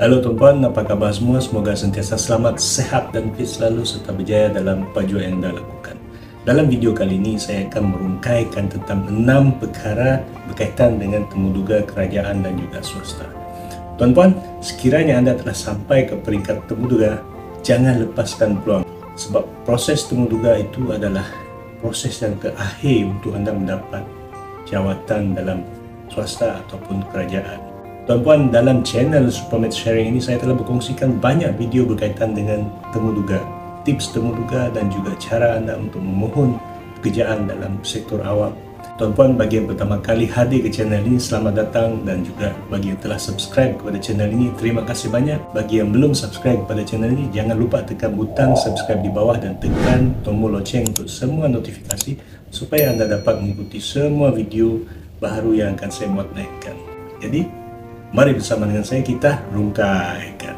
Halo tuan-puan, apa khabar semua? Semoga sentiasa selamat, sehat dan fit selalu serta berjaya dalam pajuan yang anda lakukan. Dalam video kali ini, saya akan merungkaikan tentang 6 perkara berkaitan dengan temuduga kerajaan dan juga swasta. Tuan-puan, sekiranya anda telah sampai ke peringkat temuduga, jangan lepaskan peluang. Sebab proses temuduga itu adalah proses yang terakhir untuk anda mendapat jawatan dalam swasta ataupun kerajaan. Tuan-puan, dalam channel Supermate Sharing ini saya telah berkongsikan banyak video berkaitan dengan temuduga, tips temuduga dan juga cara anda untuk memohon pekerjaan dalam sektor awam. Tuan-puan, bagi yang pertama kali hadir ke channel ini, selamat datang, dan juga bagi yang telah subscribe kepada channel ini, terima kasih banyak. Bagi yang belum subscribe kepada channel ini, jangan lupa tekan butang subscribe di bawah dan tekan tombol loceng untuk semua notifikasi supaya anda dapat mengikuti semua video baru yang akan saya buat naikkan. Jadi, mari bersama dengan saya kita rungkaikan.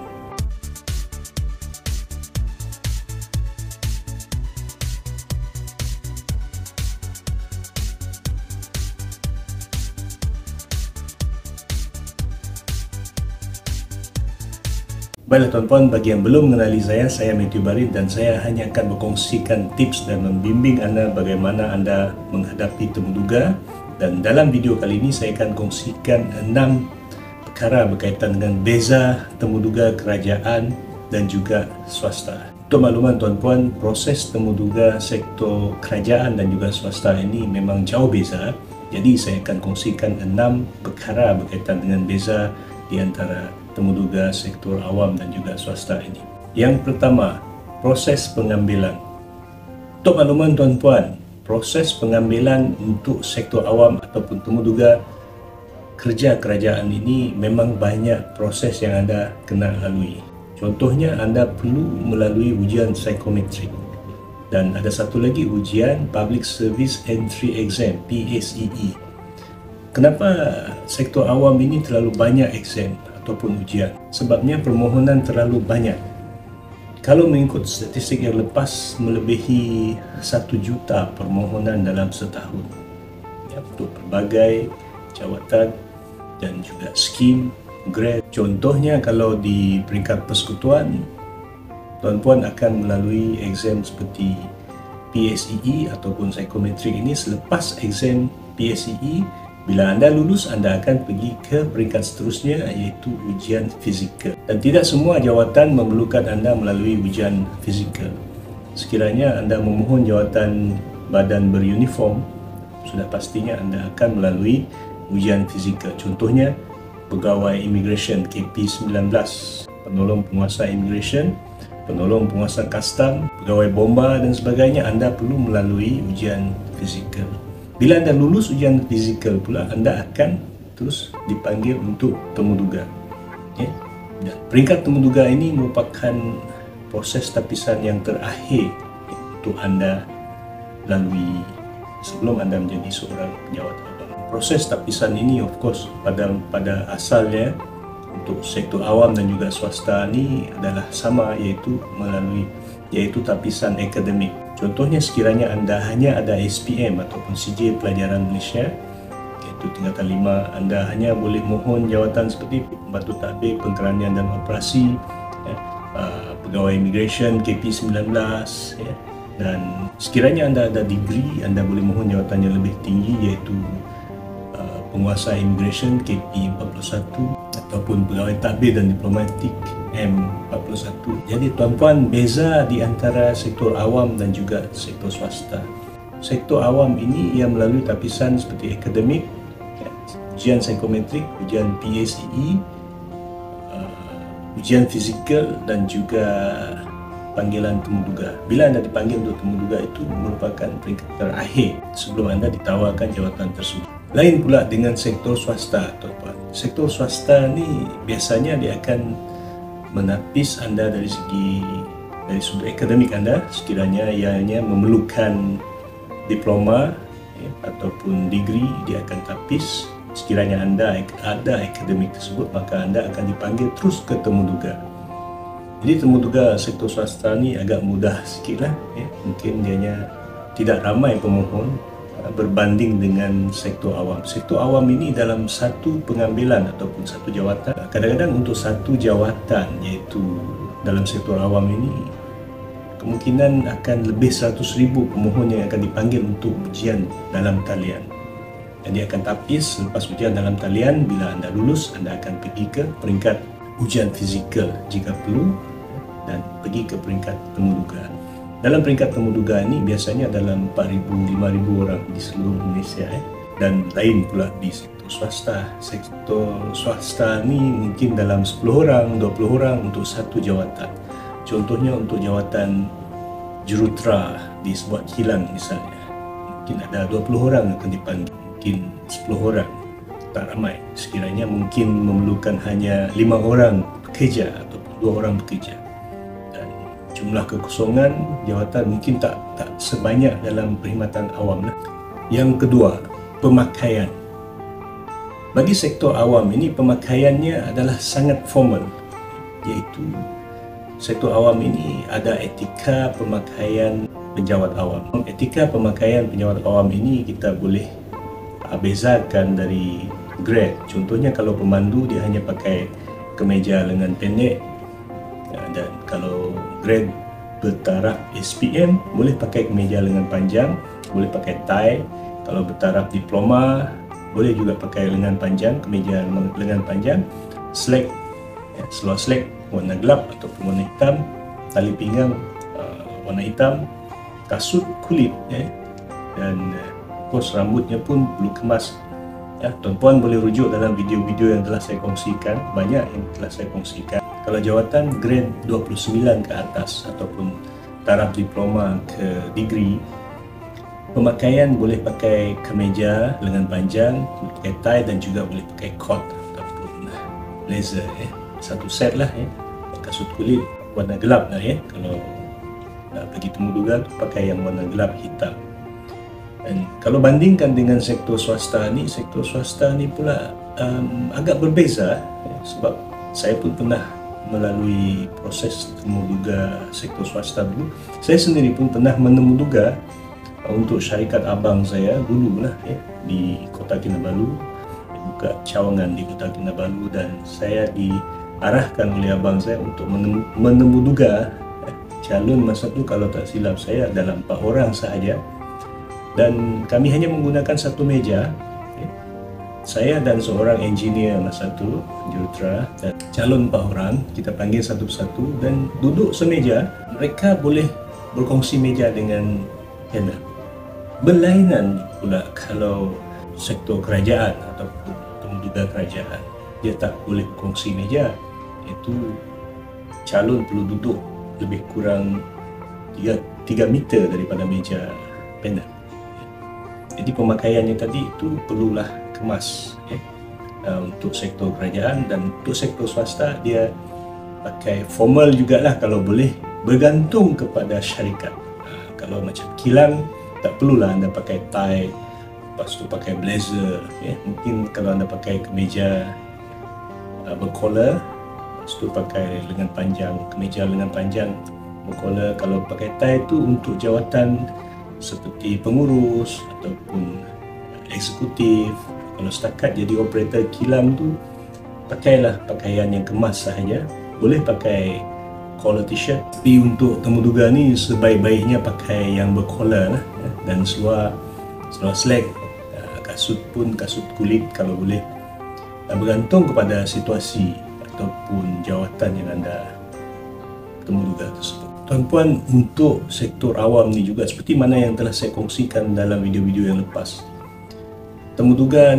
Baiklah tuan-puan, bagi yang belum mengenali saya Matthew Barin, dan saya hanya akan berkongsikan tips dan membimbing anda bagaimana anda menghadapi temuduga. Dan dalam video kali ini saya akan kongsikan 6 perkara berkaitan dengan beza temuduga kerajaan dan juga swasta. Untuk makluman tuan-puan, proses temuduga sektor kerajaan dan juga swasta ini memang jauh beza. Jadi saya akan kongsikan 6 perkara berkaitan dengan beza di antara temuduga sektor awam dan juga swasta ini. Yang pertama, proses pengambilan. Untuk makluman tuan-puan, proses pengambilan untuk sektor awam ataupun temuduga kerja kerajaan ini memang banyak proses yang anda kena lalui. Contohnya, anda perlu melalui ujian psikometrik, dan ada satu lagi ujian Public Service Entry Exam (PSEE). Kenapa sektor awam ini terlalu banyak exam ataupun ujian? Sebabnya permohonan terlalu banyak. Kalau mengikut statistik yang lepas, melebihi 1 juta permohonan dalam setahun ya, untuk berbagai jawatan dan juga skim, grade. Contohnya, kalau di peringkat persekutuan, tuan-puan akan melalui exam seperti PSEE ataupun psikometrik ini. Selepas exam PSEE, bila anda lulus, anda akan pergi ke peringkat seterusnya, iaitu ujian fizikal. Dan tidak semua jawatan memerlukan anda melalui ujian fizikal. Sekiranya anda memohon jawatan badan beruniform, sudah pastinya anda akan melalui ujian fizikal. Contohnya, pegawai immigration KP19, penolong penguasa immigration, penolong penguasa custom, pegawai bomba dan sebagainya, anda perlu melalui ujian fizikal. Bila anda lulus ujian fizikal pula, anda akan terus dipanggil untuk temuduga. Ya? Dan peringkat temuduga ini merupakan proses tapisan yang terakhir untuk anda lalui sebelum anda menjadi seorang pejabat awam. Proses tapisan ini of course pada asalnya untuk sektor awam dan juga swasta ini adalah sama, yaitu tapisan akademik. Contohnya, sekiranya anda hanya ada SPM ataupun CJ Pelajaran Malaysia, iaitu tingkatan 5, anda hanya boleh mohon jawatan seperti pembantu tadbir pengkeranian dan operasi, ya, pegawai immigration KP19, ya. Dan sekiranya anda ada degree, anda boleh mohon jawatan yang lebih tinggi, iaitu penguasa immigration KP41 ataupun pegawai tadbir dan diplomatik M41. Jadi tuan-puan, beza di antara sektor awam dan juga sektor swasta. Sektor awam ini ia melalui tapisan seperti akademik, ujian psikometrik, ujian PSEE, ujian fizikal dan juga panggilan temuduga. Bila anda dipanggil untuk temuduga, itu merupakan peringkat terakhir sebelum anda ditawarkan jawatan tersebut. Lain pula dengan sektor swasta, tuan-puan. Sektor swasta ni biasanya dia akan menapis anda dari sudut akademik anda. Sekiranya ianya memerlukan diploma ataupun degree, dia akan tapis. Sekiranya anda ada akademik tersebut, maka anda akan dipanggil terus ke temuduga. Jadi temuduga sektor swasta ni agak mudah sikit lah, ya. Mungkin dianya tidak ramai pemohon berbanding dengan sektor awam. Sektor awam ini dalam satu pengambilan ataupun satu jawatan, kadang-kadang untuk satu jawatan, iaitu dalam sektor awam ini kemungkinan akan lebih 100,000 pemohon yang akan dipanggil untuk ujian dalam talian. Dan dia akan tapis selepas ujian dalam talian. Bila anda lulus, anda akan pergi ke peringkat ujian fizikal jika perlu dan pergi ke peringkat temuduga. Dalam peringkat temuduga ini biasanya dalam 4,000-5,000 orang di seluruh Malaysia dan lain pula di sektor swasta. Sektor swasta ni mungkin dalam 10 orang, 20 orang untuk satu jawatan. Contohnya untuk jawatan jurutera di sebuah kilang misalnya, mungkin ada 20 orang yang akan dipanggil, mungkin 10 orang, tak ramai. Sekiranya mungkin memerlukan hanya 5 orang bekerja ataupun 2 orang bekerja. Jumlah kekosongan jawatan mungkin tak sebanyak dalam perkhidmatan awam. Yang kedua, pemakaian. Bagi sektor awam ini, pemakaiannya adalah sangat formal, iaitu sektor awam ini ada etika pemakaian penjawat awam. Etika pemakaian penjawat awam ini kita boleh bezakan dari grade. Contohnya kalau pemandu dia hanya pakai kemeja lengan pendek, dan kalau grade bertaraf SPM boleh pakai kemeja lengan panjang, boleh pakai tie. Kalau bertaraf diploma boleh juga pakai lengan panjang, kemeja lengan panjang, slack, seluar slack warna gelap ataupun warna hitam, tali pinggang warna hitam, kasut kulit, dan kos rambutnya pun perlu kemas. Tuan-puan boleh rujuk dalam video-video yang telah saya kongsikan, banyak yang telah saya kongsikan. Kalau jawatan grade 29 ke atas ataupun taraf diploma ke degree, pemakaian boleh pakai kemeja lengan panjang, boleh pakai tie dan juga boleh pakai coat ataupun blazer. Satu set lah, kasut kulit warna gelap lah, kalau nak pergi temuduga pakai yang warna gelap hitam. Dan kalau bandingkan dengan sektor swasta ni pula agak berbeza, sebab saya pun pernah melalui proses temuduga sektor swasta dulu. Saya sendiri pun pernah menemuduga untuk syarikat abang saya dulu lah, di Kota Kinabalu, buka cawangan di Kota Kinabalu, dan saya diarahkan oleh abang saya untuk menemuduga calon. Masa tu kalau tak silap saya dalam 4 orang sahaja, dan kami hanya menggunakan satu meja. Saya dan seorang engineer masa tu, jurutera, dan calon 4 orang, kita panggil satu persatu dan duduk semeja. Mereka boleh berkongsi meja dengan panel. Berlainan pula kalau sektor kerajaan ataupun temuduga kerajaan, dia tak boleh berkongsi meja, iaitu calon perlu duduk lebih kurang 3 meter daripada meja panel. Jadi pemakaiannya tadi itu perlulah kemas, untuk sektor kerajaan. Dan untuk sektor swasta dia pakai formal jugalah kalau boleh, bergantung kepada syarikat. Kalau macam kilang tak perlulah anda pakai tie, lepas tu pakai blazer, mungkin kalau anda pakai kemeja bercollar, lepas tu pakai lengan panjang, kemeja lengan panjang bercollar. Kalau pakai tie itu untuk jawatan seperti pengurus ataupun eksekutif. Kalau setakat jadi operator kilang tu, pakailah pakaian yang kemas sahaja. Boleh pakai collar t-shirt, tapi untuk temuduga ni sebaik-baiknya pakai yang bercollar lah, dan seluar slack, kasut pun kasut kulit kalau boleh. Bergantung kepada situasi ataupun jawatan yang anda temuduga tersebut. Tuan-puan, untuk sektor awam ni juga seperti mana yang telah saya kongsikan dalam video-video yang lepas. Temuduga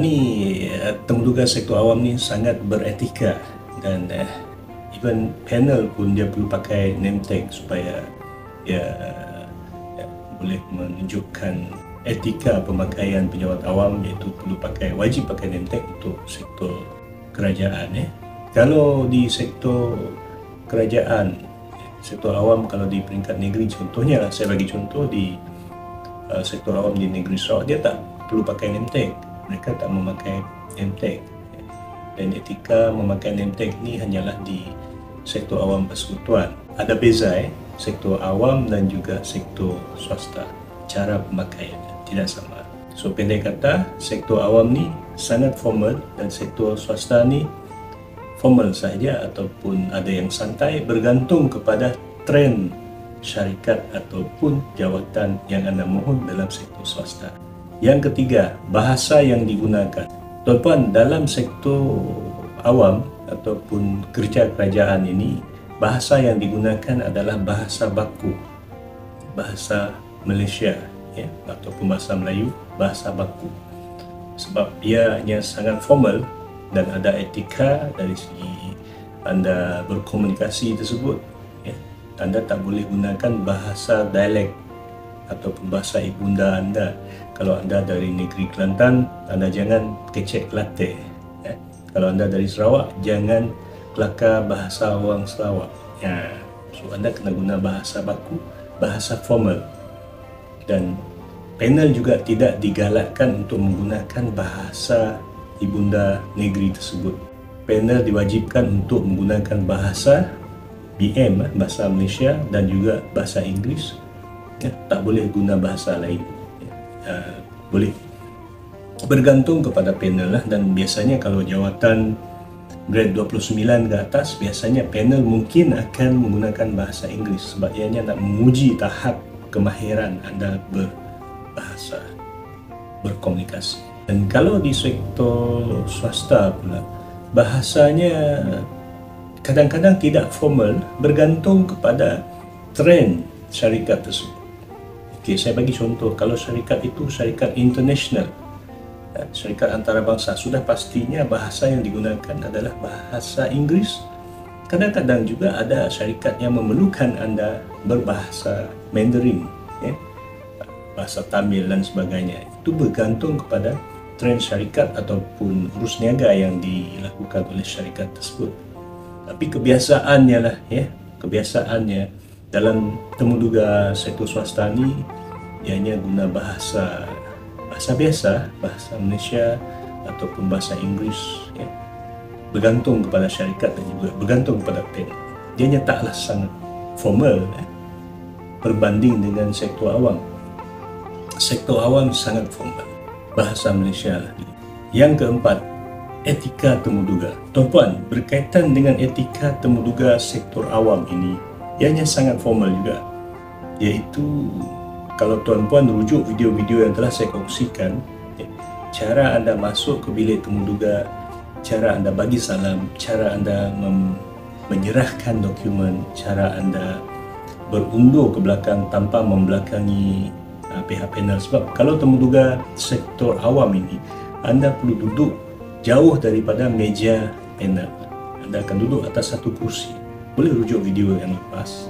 sektor awam ni sangat beretika, dan even panel pun dia perlu pakai name tag supaya dia boleh menunjukkan etika pemakaian penjawat awam, iaitu perlu wajib pakai name tag untuk sektor kerajaan. Kalau di sektor kerajaan, sektor awam, kalau di peringkat negeri, contohnya lah, saya bagi contoh di sektor awam di negeri Sarawak, dia tak perlu pakai name tag. Mereka tak memakai name tag, dan etika memakai name tag ni hanyalah di sektor awam persekutuan. Ada beza, sektor awam dan juga sektor swasta, cara pemakaiannya tidak sama. So pendek kata, sektor awam ni sangat formal dan sektor swasta ni formal sahaja ataupun ada yang santai, bergantung kepada trend syarikat ataupun jawatan yang anda mohon dalam sektor swasta. Yang ketiga, bahasa yang digunakan. Tuan-puan, dalam sektor awam ataupun kerja kerajaan ini, bahasa yang digunakan adalah bahasa baku, bahasa Malaysia, ya, ataupun bahasa Melayu, bahasa baku. Sebab ianya sangat formal dan ada etika dari segi anda berkomunikasi tersebut, ya. Anda tak boleh gunakan bahasa dialek ataupun bahasa ibunda anda. Kalau anda dari negeri Kelantan, anda jangan kecek Kelantan, ya. Kalau anda dari Sarawak, jangan kelakar bahasa orang Sarawak, ya. So anda kena guna bahasa baku, bahasa formal. Dan panel juga tidak digalakkan untuk menggunakan bahasa ibunda negeri tersebut. Panel diwajibkan untuk menggunakan bahasa BM, bahasa Malaysia, dan juga bahasa Inggeris, ya, tak boleh guna bahasa lain, ya. Boleh bergantung kepada panel lah. Dan biasanya kalau jawatan grade 29 ke atas, biasanya panel mungkin akan menggunakan bahasa Inggeris sebab ianya nak menguji tahap kemahiran anda berbahasa, berkomunikasi. Dan kalau di sektor swasta pula, bahasanya kadang-kadang tidak formal, bergantung kepada trend syarikat tersebut. Okey, saya bagi contoh. Kalau syarikat itu syarikat international, syarikat antarabangsa, sudah pastinya bahasa yang digunakan adalah bahasa Inggeris. Kadang-kadang juga ada syarikat yang memerlukan anda berbahasa Mandarin, ya, bahasa Tamil dan sebagainya. Itu bergantung kepada trend syarikat ataupun urus niaga yang dilakukan oleh syarikat tersebut. Tapi kebiasaannya lah, ya, kebiasaannya dalam temuduga sektor swasta ni, ianya guna bahasa biasa, bahasa Malaysia ataupun bahasa Inggeris, ya. Bergantung kepada syarikat dan juga bergantung kepada pen. Dia taklah sangat formal, ya, berbanding dengan sektor awam. Sektor awam sangat formal, bahasa Malaysia lah. Yang keempat, etika temuduga. Tuan-puan, berkaitan dengan etika temuduga sektor awam ini, ianya sangat formal juga, iaitu kalau tuan-puan rujuk video-video yang telah saya kongsikan, ya, cara anda masuk ke bilik temuduga, cara anda bagi salam, cara anda menyerahkan dokumen, cara anda berundur ke belakang tanpa membelakangi pihak panel. Sebab kalau temuduga sektor awam ini, anda perlu duduk jauh daripada meja panel. Anda akan duduk atas satu kursi. Boleh rujuk video yang lepas.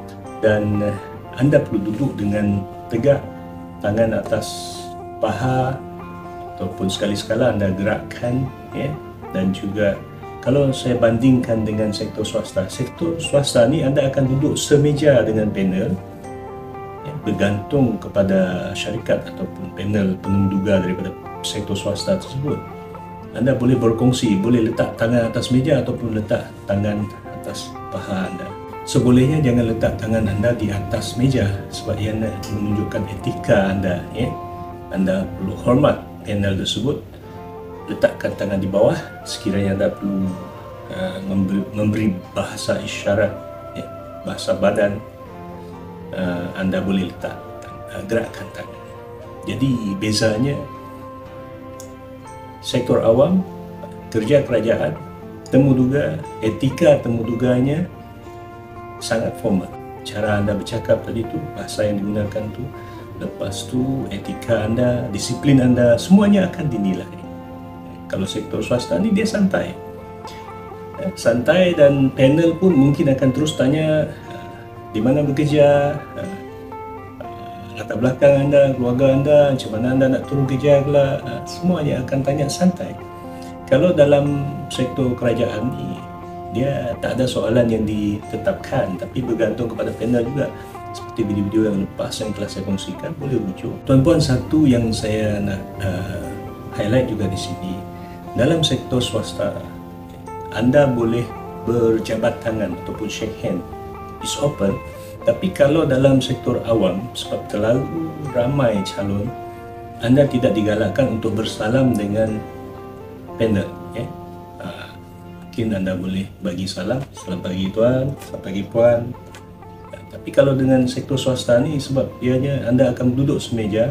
Dan anda perlu duduk dengan tegak, tangan atas paha, ataupun sekali-sekala anda gerakkan, ya. Dan juga kalau saya bandingkan dengan sektor swasta ni anda akan duduk semeja dengan panel, ya, bergantung kepada syarikat ataupun panel temuduga daripada sektor swasta tersebut. Anda boleh berkongsi, boleh letak tangan atas meja ataupun letak tangan atas paha anda. Sebolehnya jangan letak tangan anda di atas meja sebab ia nak menunjukkan etika anda, ya. Anda perlu hormat panel tersebut. Letakkan tangan di bawah sekiranya anda perlu memberi bahasa isyarat, ya, bahasa badan. Anda boleh letak gerakkan tangan. Jadi bezanya sektor awam, kerja kerajaan, temuduga, etika temuduganya sangat formal. Cara anda bercakap tadi tu, bahasa yang digunakan tu, lepas tu etika anda, disiplin anda, semuanya akan dinilai. Kalau sektor swasta ni dia santai, santai, dan panel pun mungkin akan terus tanya di mana bekerja, latar belakang anda, keluarga anda, macam mana anda nak turun kerja pula, semuanya akan tanya santai. Kalau dalam sektor kerajaan ni, dia tak ada soalan yang ditetapkan, tapi bergantung kepada panel juga. Seperti video-video yang lepas yang telah saya kongsikan, boleh rujuk. Tuan-puan, satu yang saya nak highlight juga di sini, dalam sektor swasta, anda boleh berjabat tangan ataupun shake hand, is open. Tapi kalau dalam sektor awam, sebab terlalu ramai calon, anda tidak digalakkan untuk bersalam dengan panel. Mungkin anda boleh bagi salam, selamat pagi tuan, selamat pagi puan. Tapi kalau dengan sektor swasta ni, sebab ianya anda akan duduk semeja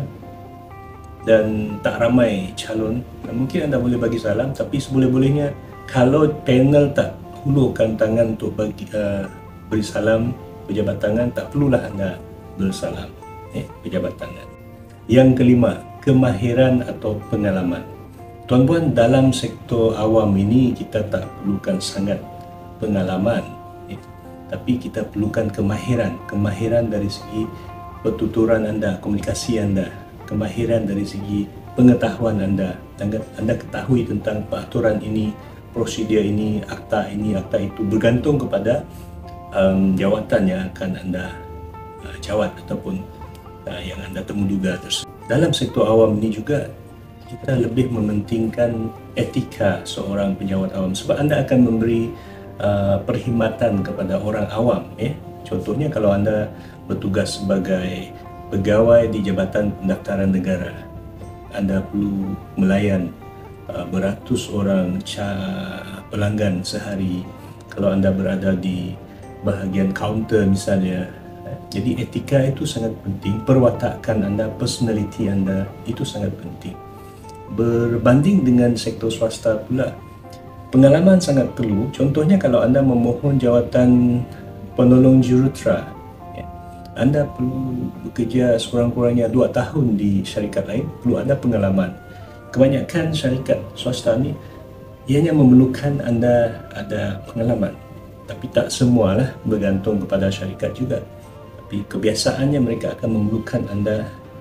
dan tak ramai calon, mungkin anda boleh bagi salam, tapi seboleh-bolehnya kalau panel tak hulurkan tangan untuk beri salam, berjabat tangan, tak perlulah anda bersalam, berjabat tangan. Yang kelima, kemahiran atau pengalaman. Tuan-puan, dalam sektor awam ini kita tak perlukan sangat pengalaman, tapi kita perlukan kemahiran dari segi pertuturan anda, komunikasi anda, kemahiran dari segi pengetahuan anda. Anda ketahui tentang peraturan ini, prosedur ini, akta itu, bergantung kepada jawatan yang akan anda jawat ataupun yang anda temuduga tersebut. Dalam sektor awam ini juga kita lebih mementingkan etika seorang penjawat awam, sebab anda akan memberi perkhidmatan kepada orang awam. Contohnya kalau anda bertugas sebagai pegawai di Jabatan Pendaftaran Negara, anda perlu melayan beratus orang pelanggan sehari. Kalau anda berada di bahagian kaunter misalnya, jadi etika itu sangat penting. Perwatakan anda, personality anda itu sangat penting. Berbanding dengan sektor swasta pula, pengalaman sangat perlu. Contohnya kalau anda memohon jawatan penolong jurutera, anda perlu bekerja sekurang-kurangnya 2 tahun di syarikat lain, perlu ada pengalaman. Kebanyakan syarikat swasta ni ianya memerlukan anda ada pengalaman, tapi tak semualah, bergantung kepada syarikat juga. Tapi kebiasaannya mereka akan memerlukan anda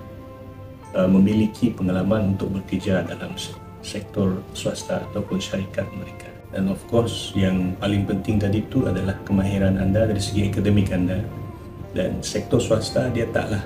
memiliki pengalaman untuk bekerja dalam sektor swasta ataupun syarikat mereka. Dan of course yang paling penting tadi itu adalah kemahiran anda dari segi akademik anda. Dan sektor swasta dia taklah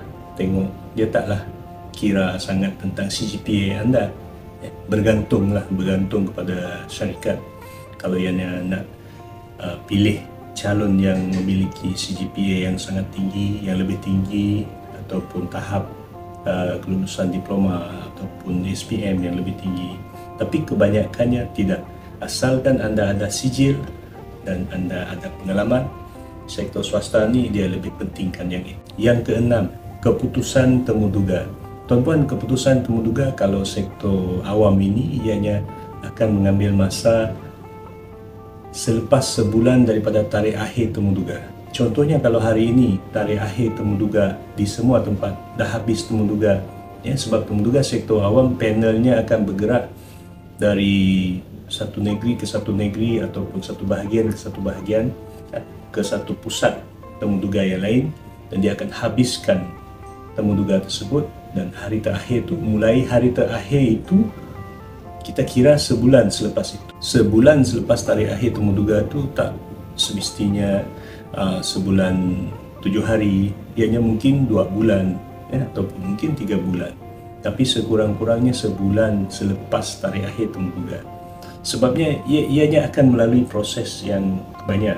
kira sangat tentang CGPA anda. Bergantung kepada syarikat. Kalau ianya nak pilih calon yang memiliki CGPA yang sangat tinggi, yang lebih tinggi, ataupun tahap kelulusan diploma ataupun SPM yang lebih tinggi. Tapi kebanyakannya tidak. Asalkan anda ada sijil dan anda ada pengalaman, sektor swasta ni dia lebih pentingkan yang itu. Yang keenam, keputusan temuduga. Tuan-puan, keputusan temuduga kalau sektor awam ini ianya akan mengambil masa selepas sebulan daripada tarikh akhir temuduga. Contohnya kalau hari ini tarikh akhir temuduga di semua tempat dah habis temuduga, sebab temuduga sektor awam panelnya akan bergerak dari satu negeri ke satu negeri ataupun satu bahagian ke satu bahagian ke satu pusat temuduga yang lain, dan dia akan habiskan temuduga tersebut. Dan hari terakhir tu, mulai hari terakhir itu kita kira sebulan selepas itu. Sebulan selepas tarikh akhir temuduga tu tak semestinya sebulan 7 hari, ianya mungkin 2 bulan ataupun mungkin 3 bulan, tapi sekurang-kurangnya sebulan selepas tarikh akhir temuduga. Sebabnya ianya akan melalui proses yang banyak.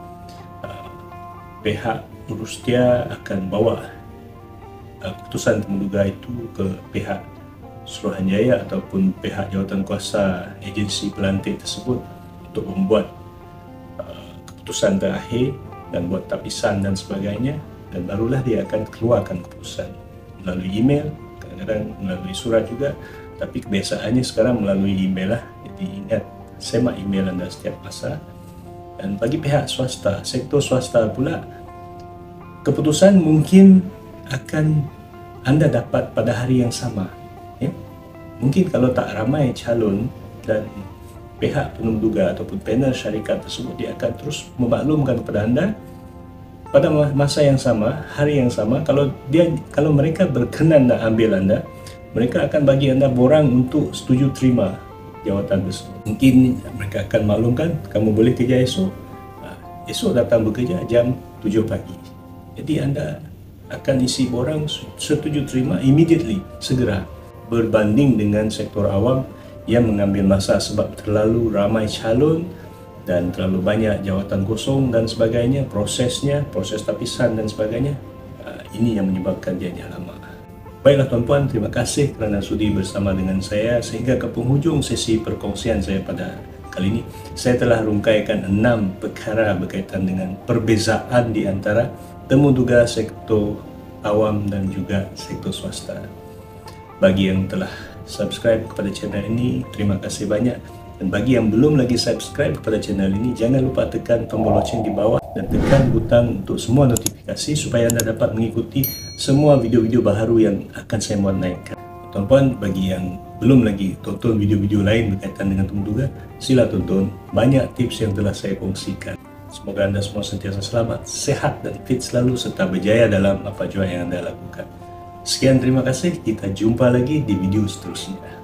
Pihak Urustia akan bawa keputusan temuduga itu ke pihak Suruhanjaya ataupun pihak jawatan kuasa agensi pelantik tersebut untuk membuat keputusan terakhir dan buat tapisan dan sebagainya, dan barulah dia akan keluarkan keputusan melalui email, kadang-kadang melalui surat juga, tapi kebiasaannya sekarang melalui email lah. Jadi ingat, semak email anda setiap masa. Dan bagi pihak swasta, sektor swasta pula, keputusan mungkin akan anda dapat pada hari yang sama. Mungkin kalau tak ramai calon dan pihak penemuduga ataupun panel syarikat tersebut, dia akan terus memaklumkan kepada anda pada masa yang sama, hari yang sama. Kalau mereka berkenan nak ambil anda, mereka akan bagi anda borang untuk setuju terima jawatan tersebut. Mungkin mereka akan maklumkan kamu boleh kerja esok datang bekerja jam 7 pagi. Jadi anda akan isi borang setuju terima immediately, segera. Berbanding dengan sektor awam yang mengambil masa sebab terlalu ramai calon dan terlalu banyak jawatan kosong dan sebagainya, proses tapisan dan sebagainya. Ini yang menyebabkan dia lama. Baiklah tuan-puan, terima kasih kerana sudi bersama dengan saya sehingga ke penghujung sesi perkongsian saya pada kali ini. Saya telah rungkaikan 6 perkara berkaitan dengan perbezaan di antara temuduga sektor awam dan juga sektor swasta. Bagi yang telah subscribe kepada channel ini, terima kasih banyak. Dan bagi yang belum lagi subscribe kepada channel ini, jangan lupa tekan tombol loceng di bawah dan tekan butang untuk semua notifikasi supaya anda dapat mengikuti semua video-video baru yang akan saya buat naikkan. Tuan-puan, bagi yang belum lagi tonton video-video lain berkaitan dengan temuduga, sila tonton. Banyak tips yang telah saya kongsikan. Semoga anda semua sentiasa selamat, sehat dan fit selalu serta berjaya dalam apa jua yang anda lakukan. Sekian, terima kasih. Kita jumpa lagi di video seterusnya.